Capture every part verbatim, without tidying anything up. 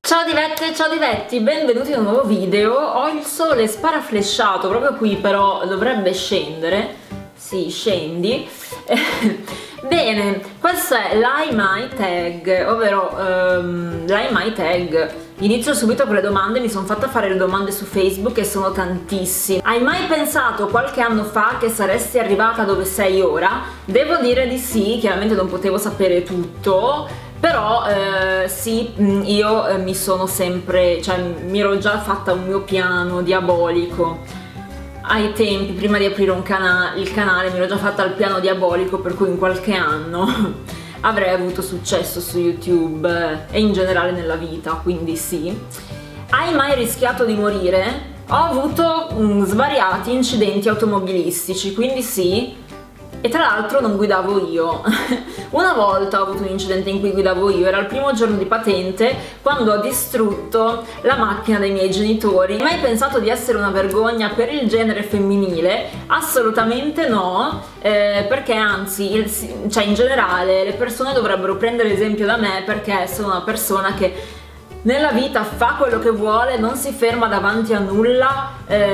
Ciao divette, ciao divetti, benvenuti in un nuovo video. Ho il sole sparaflesciato proprio qui, però dovrebbe scendere. Sì, scendi. Bene, questo è l'Hai Mai Tag, ovvero um, l'Hai Mai Tag. Inizio subito con le domande, mi sono fatta fare le domande su Facebook e sono tantissime. Hai mai pensato qualche anno fa che saresti arrivata dove sei ora? Devo dire di sì, chiaramente non potevo sapere tutto. Però eh, sì, io eh, mi sono sempre, cioè mi ero già fatta un mio piano diabolico ai tempi, prima di aprire un cana il canale mi ero già fatta il piano diabolico per cui in qualche anno avrei avuto successo su YouTube eh, e in generale nella vita, quindi sì. Hai mai rischiato di morire? Ho avuto mm, svariati incidenti automobilistici, quindi sì. E tra l'altro non guidavo io. Una volta ho avuto un incidente in cui guidavo io, era il primo giorno di patente, quando ho distrutto la macchina dei miei genitori. Hai mai pensato di essere una vergogna per il genere femminile? Assolutamente no, eh, perché anzi, il, cioè in generale le persone dovrebbero prendere esempio da me, perché sono una persona che nella vita fa quello che vuole, non si ferma davanti a nulla,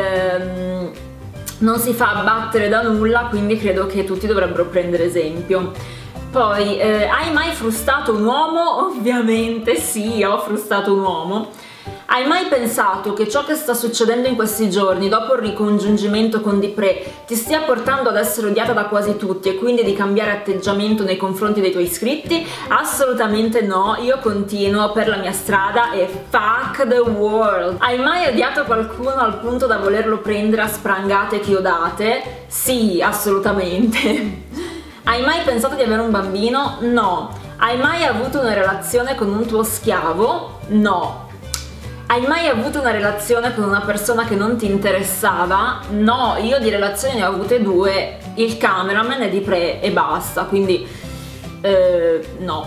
ehm, non si fa abbattere da nulla, quindi credo che tutti dovrebbero prendere esempio. Poi, eh, hai mai frustato un uomo? Ovviamente sì, ho frustato un uomo. Hai mai pensato che ciò che sta succedendo in questi giorni, dopo il ricongiungimento con Dipré, ti stia portando ad essere odiata da quasi tutti e quindi di cambiare atteggiamento nei confronti dei tuoi iscritti? Assolutamente no, io continuo per la mia strada e fuck the world. Hai mai odiato qualcuno al punto da volerlo prendere a sprangate chiodate? Sì, assolutamente. Hai mai pensato di avere un bambino? No. Hai mai avuto una relazione con un tuo schiavo? No. Hai mai avuto una relazione con una persona che non ti interessava? No, io di relazioni ne ho avute due, il cameraman e Dipré e basta, quindi eh, no.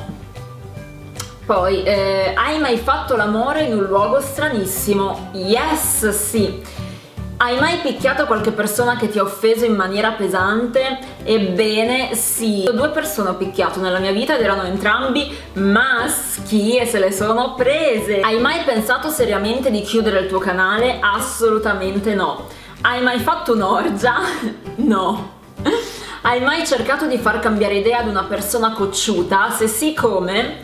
Poi, eh, hai mai fatto l'amore in un luogo stranissimo? Yes, sì. Hai mai picchiato qualche persona che ti ha offeso in maniera pesante? Ebbene sì, due persone ho picchiato nella mia vita ed erano entrambi maschi e se le sono prese. Hai mai pensato seriamente di chiudere il tuo canale? Assolutamente no. Hai mai fatto un'orgia? No. Hai mai cercato di far cambiare idea ad una persona cocciuta? Se sì, come?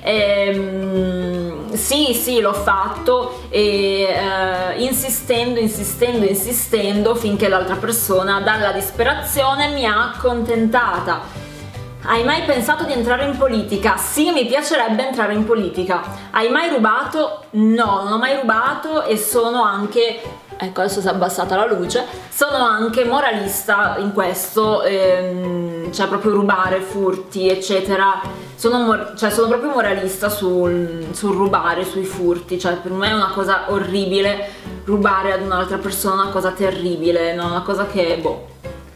Ehm, sì, sì, l'ho fatto e eh, insistendo, insistendo, insistendo finché l'altra persona dalla disperazione mi ha accontentata. Hai mai pensato di entrare in politica? Sì, mi piacerebbe entrare in politica. Hai mai rubato? No, non ho mai rubato e sono anche... ecco, adesso si è abbassata la luce, sono anche moralista in questo, ehm, cioè proprio rubare, furti eccetera, sono, cioè, sono proprio moralista sul, sul rubare, sui furti, cioè per me è una cosa orribile rubare ad un'altra persona, una cosa terribile, no? Una cosa che, boh,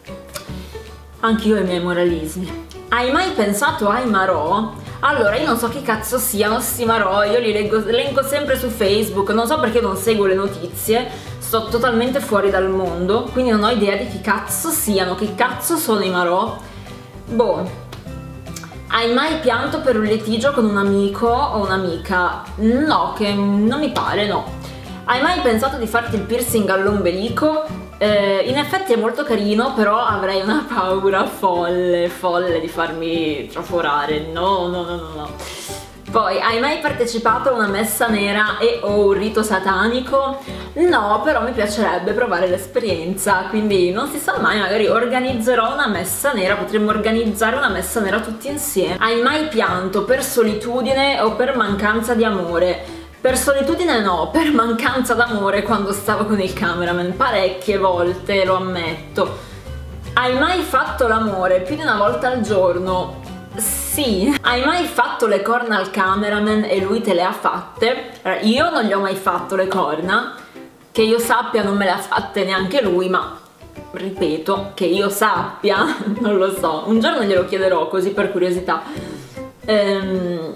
anch'io ho i miei moralismi. Hai mai pensato ai Marò? Allora, io non so chi cazzo siano sti Marò, io li leggo, leggo sempre su Facebook, non so perché non seguo le notizie, sto totalmente fuori dal mondo, quindi non ho idea di chi cazzo siano, chi cazzo sono i Marò. Boh. Hai mai pianto per un litigio con un amico o un'amica? No, che non mi pare, no. Hai mai pensato di farti il piercing all'ombelico? Eh, in effetti è molto carino, però avrei una paura folle, folle di farmi traforare. No, no, no, no, no. Poi, hai mai partecipato a una messa nera e o un rito satanico? No, però mi piacerebbe provare l'esperienza, quindi non si sa mai, magari organizzerò una messa nera, potremmo organizzare una messa nera tutti insieme. Hai mai pianto per solitudine o per mancanza di amore? Per solitudine no, per mancanza d'amore quando stavo con il cameraman, parecchie volte, lo ammetto. Hai mai fatto l'amore più di una volta al giorno? Sì. Hai mai fatto le corna al cameraman e lui te le ha fatte? Io non gli ho mai fatto le corna, che io sappia non me le ha fatte neanche lui, ma ripeto, che io sappia, non lo so, un giorno glielo chiederò così per curiosità. Ehm...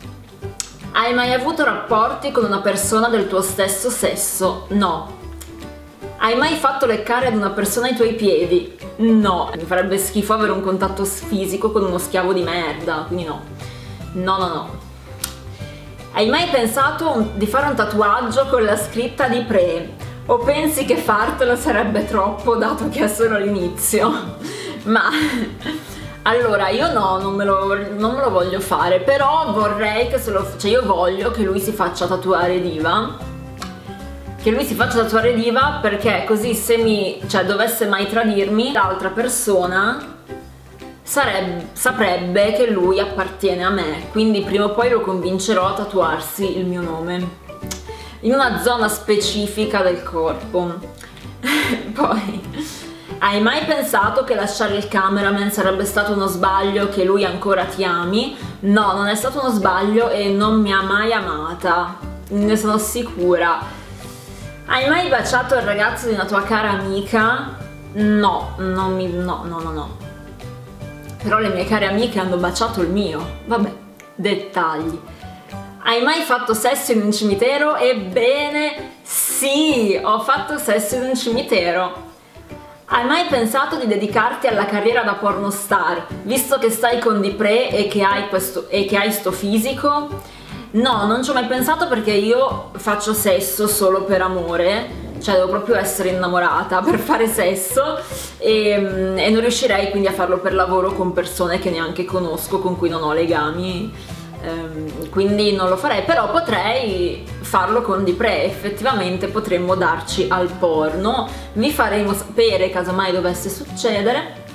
Hai mai avuto rapporti con una persona del tuo stesso sesso? No. Hai mai fatto leccare ad una persona i tuoi piedi? No. Mi farebbe schifo avere un contatto fisico con uno schiavo di merda, quindi no. No, no, no. Hai mai pensato un, di fare un tatuaggio con la scritta di Pre? O pensi che fartelo sarebbe troppo dato che è solo l'inizio? Ma allora io no, non me, lo, non me lo voglio fare, però vorrei che se lo, cioè io voglio che lui si faccia tatuare Diva, che lui si faccia tatuare Diva, perché così se mi, cioè dovesse mai tradirmi, l'altra persona sarebbe, saprebbe che lui appartiene a me, quindi prima o poi lo convincerò a tatuarsi il mio nome in una zona specifica del corpo. Poi, hai mai pensato che lasciare il cameraman sarebbe stato uno sbaglio, che lui ancora ti ami? No, non è stato uno sbaglio e non mi ha mai amata, ne sono sicura. Hai mai baciato il ragazzo di una tua cara amica? No, non mi, no, no, no, no. Però le mie care amiche hanno baciato il mio. Vabbè, dettagli. Hai mai fatto sesso in un cimitero? Ebbene sì, ho fatto sesso in un cimitero. Hai mai pensato di dedicarti alla carriera da pornostar, visto che stai con Di Pre e che hai questo, e che hai sto fisico? No, non ci ho mai pensato, perché io faccio sesso solo per amore, cioè devo proprio essere innamorata per fare sesso, e, e non riuscirei quindi a farlo per lavoro con persone che neanche conosco, con cui non ho legami, ehm, quindi non lo farei, però potrei farlo con Di Pre, effettivamente potremmo darci al porno, vi faremo sapere casomai dovesse succedere.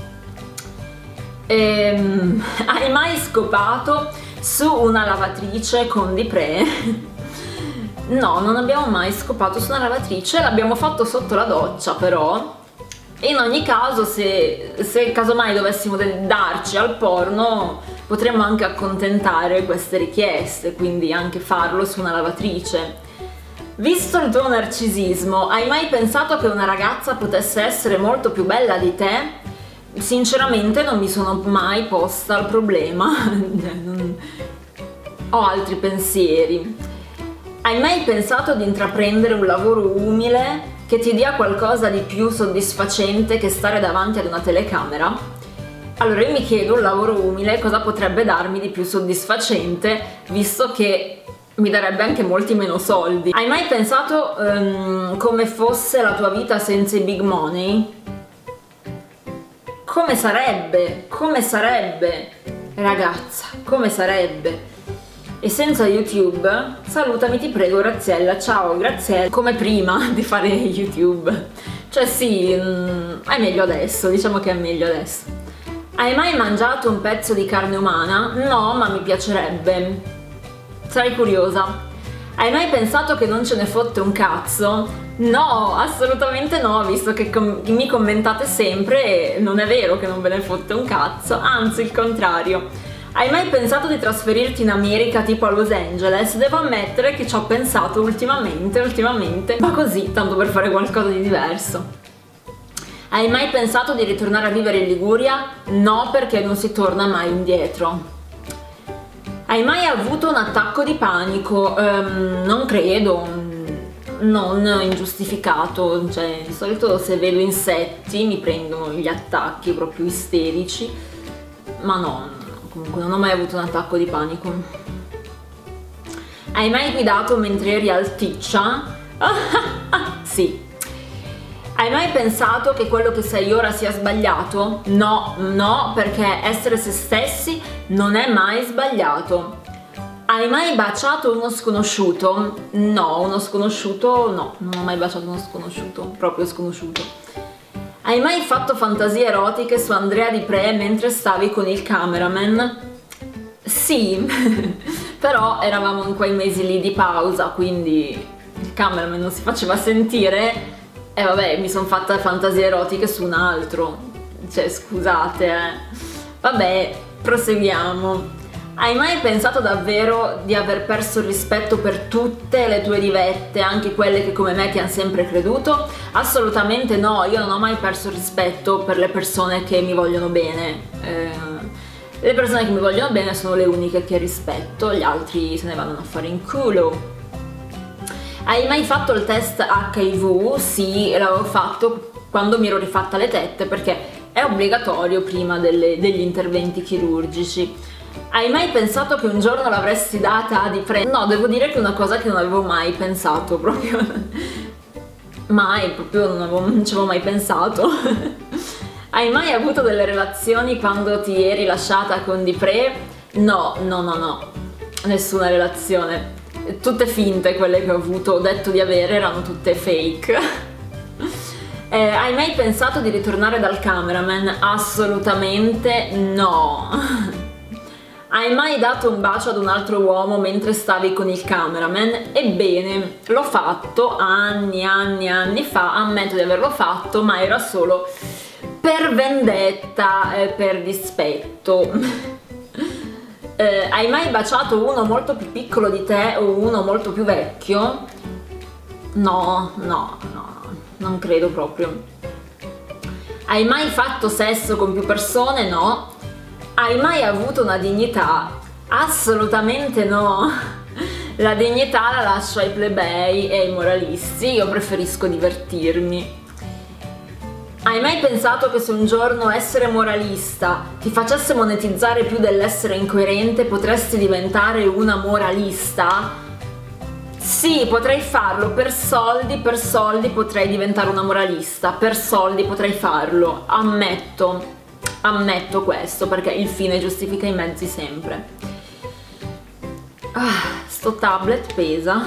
Ehm, hai mai scopato su una lavatrice con Di Pre? No, non abbiamo mai scopato su una lavatrice, l'abbiamo fatto sotto la doccia però, e in ogni caso se, se casomai dovessimo darci al porno potremmo anche accontentare queste richieste, quindi anche farlo su una lavatrice. Visto il tuo narcisismo, hai mai pensato che una ragazza potesse essere molto più bella di te? Sinceramente non mi sono mai posta il problema, ho altri pensieri. Hai mai pensato di intraprendere un lavoro umile che ti dia qualcosa di più soddisfacente che stare davanti ad una telecamera? Allora io mi chiedo, un lavoro umile cosa potrebbe darmi di più soddisfacente, visto che mi darebbe anche molti meno soldi. Hai mai pensato um, come fosse la tua vita senza i big money? Come sarebbe? Come sarebbe? Ragazza, come sarebbe? E senza YouTube? Salutami ti prego Graziella, ciao Graziella, come prima di fare YouTube. Cioè sì, mm, è meglio adesso, diciamo che è meglio adesso. Hai mai mangiato un pezzo di carne umana? No, ma mi piacerebbe. Sarei curiosa. Hai mai pensato che non ce ne fotte un cazzo? No, assolutamente no, visto che com mi commentate sempre e non è vero che non ve ne fotte un cazzo, anzi il contrario. Hai mai pensato di trasferirti in America, tipo a Los Angeles? Devo ammettere che ci ho pensato ultimamente, ultimamente, ma così, tanto per fare qualcosa di diverso. Hai mai pensato di ritornare a vivere in Liguria? No, perché non si torna mai indietro. Hai mai avuto un attacco di panico? Um, non credo, non ingiustificato, cioè di solito se vedo insetti mi prendono gli attacchi proprio isterici, ma no. Comunque non ho mai avuto un attacco di panico. Hai mai guidato mentre eri alticcia? Sì. Hai mai pensato che quello che sei ora sia sbagliato? No, no, perché essere se stessi non è mai sbagliato. Hai mai baciato uno sconosciuto? No, uno sconosciuto no, non ho mai baciato uno sconosciuto, proprio sconosciuto. Hai mai fatto fantasie erotiche su Andrea Di Pre mentre stavi con il cameraman? Sì, però eravamo in quei mesi lì di pausa, quindi il cameraman non si faceva sentire e vabbè, mi sono fatta fantasie erotiche su un altro, cioè scusate eh. Vabbè, proseguiamo. Hai mai pensato davvero di aver perso il rispetto per tutte le tue divette, anche quelle che come me ti hanno sempre creduto? Assolutamente no, io non ho mai perso il rispetto per le persone che mi vogliono bene. Eh, le persone che mi vogliono bene sono le uniche che rispetto, gli altri se ne vanno a fare in culo. Hai mai fatto il test acca i vu? Sì, l'avevo fatto quando mi ero rifatta le tette, perché è è obbligatorio prima delle, degli interventi chirurgici. Hai mai pensato che un giorno l'avresti data di pre? No, devo dire che è una cosa che non avevo mai pensato, proprio mai, proprio non, avevo, non ci avevo mai pensato. Hai mai avuto delle relazioni quando ti eri lasciata con di pre? No, no, no, no, nessuna relazione. Tutte finte quelle che ho avuto, ho detto di avere, erano tutte fake. Eh, hai mai pensato di ritornare dal cameraman? Assolutamente no. Hai mai dato un bacio ad un altro uomo mentre stavi con il cameraman? Ebbene, l'ho fatto anni, anni, anni fa, ammetto di averlo fatto, ma era solo per vendetta, eh, per dispetto. Eh, hai mai baciato uno molto più piccolo di te o uno molto più vecchio? No, no, no, non credo proprio. Hai mai fatto sesso con più persone? No. Hai mai avuto una dignità? Assolutamente no. La dignità la lascio ai plebei e ai moralisti, io preferisco divertirmi. Hai mai pensato che se un giorno essere moralista ti facesse monetizzare più dell'essere incoerente, potresti diventare una moralista? Sì, potrei farlo, per soldi, per soldi potrei diventare una moralista, per soldi potrei farlo, ammetto, ammetto questo, perché il fine giustifica i mezzi sempre. Ah, sto tablet pesa.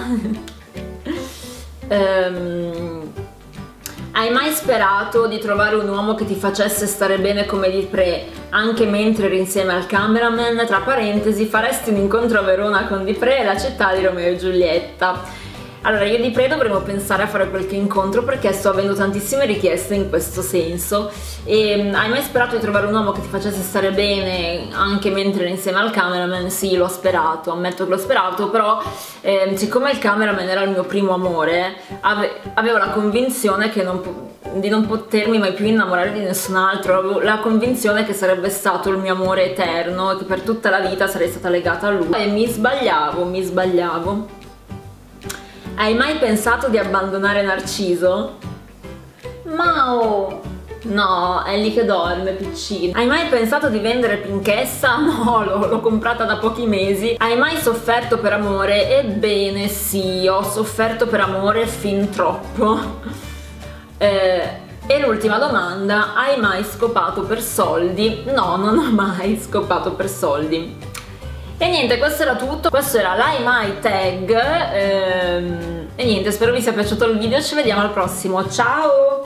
um, Hai mai sperato di trovare un uomo che ti facesse stare bene come di pre, anche mentre eri insieme al cameraman? Tra parentesi, faresti un incontro a Verona con Di Pre e la città di Romeo e Giulietta. Allora, io e Di Pre dovremmo pensare a fare qualche incontro perché sto avendo tantissime richieste in questo senso. E hai mai sperato di trovare un uomo che ti facesse stare bene anche mentre eri insieme al cameraman? Sì, l'ho sperato, ammetto che l'ho sperato, però eh, siccome il cameraman era il mio primo amore, ave avevo la convinzione che non di non potermi mai più innamorare di nessun altro, avevo la convinzione che sarebbe stato il mio amore eterno e che per tutta la vita sarei stata legata a lui. E mi sbagliavo, mi sbagliavo. Hai mai pensato di abbandonare Narciso? Mao! No, è lì che dorme, piccino. Hai mai pensato di vendere Pinchessa? No, l'ho comprata da pochi mesi. Hai mai sofferto per amore? Ebbene sì, ho sofferto per amore fin troppo. Eh, e l'ultima domanda, hai mai scopato per soldi? No, non ho mai scopato per soldi. E niente, questo era tutto, questo era l'Hai Mai Tag, ehm, e niente, spero vi sia piaciuto il video, ci vediamo al prossimo, ciao!